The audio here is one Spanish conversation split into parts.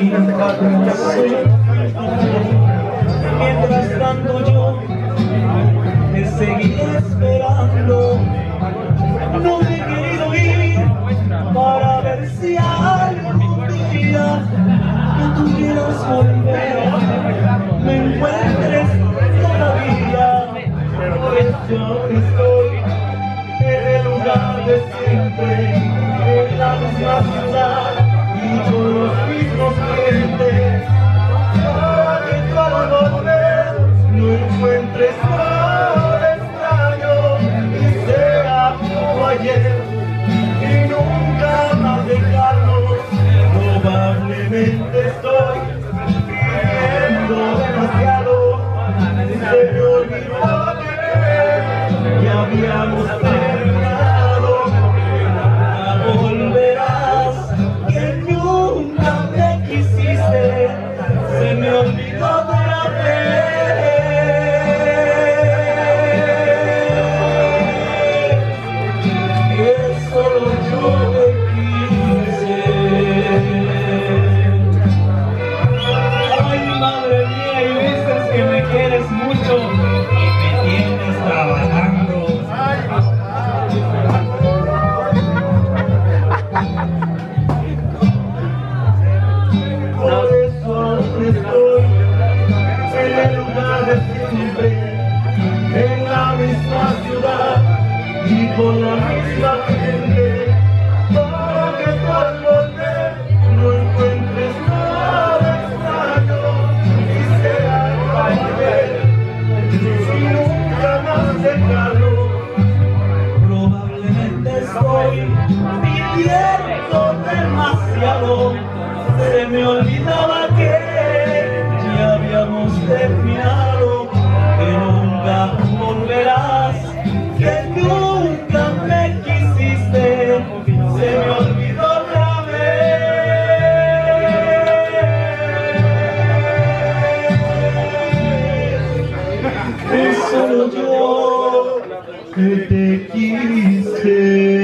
Mientras tanto yo te seguiré esperando. No me he querido ir para ver si algún día que tú quieras volver me encuentres todavía. Pues yo estoy en el lugar de siempre, en la misma ciudad y con los mismos clientes, para que tú al volver no encuentres nada extraño y sea como ayer y nunca más dejarnos. Probablemente estoy viviendo demasiado, se me olvidó que ya habíamos terminado. Volverás, que nunca me quisiste, se me olvidó otra vez. Que solo yo te quise. Ay, madre mía, y dices que me quieres mucho y me tienes trabajando. Por eso estoy en el lugar de siempre, en la misma ciudad y con la misma gente, para que tú al volver no encuentres nada extraño y sea como ayer y nunca más dejarlo. Probablemente estoy viviendo demasiado, se me olvidaba que ya habíamos terminado, que nunca volverás, que nunca me quisiste, se me olvidó otra vez. Que solo yo que te quise.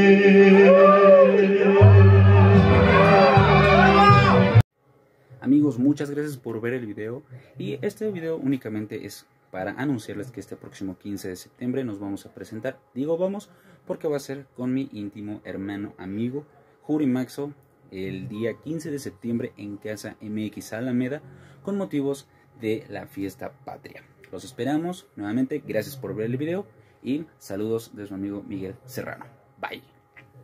Amigos, muchas gracias por ver el video, y este video únicamente es para anunciarles que este próximo 15 de septiembre nos vamos a presentar. Digo vamos porque va a ser con mi íntimo hermano amigo Juri Maxo, el día 15 de septiembre en Casa MX Alameda, con motivos de la fiesta patria. Los esperamos nuevamente, gracias por ver el video y saludos de su amigo Miguel Serrano. Bye.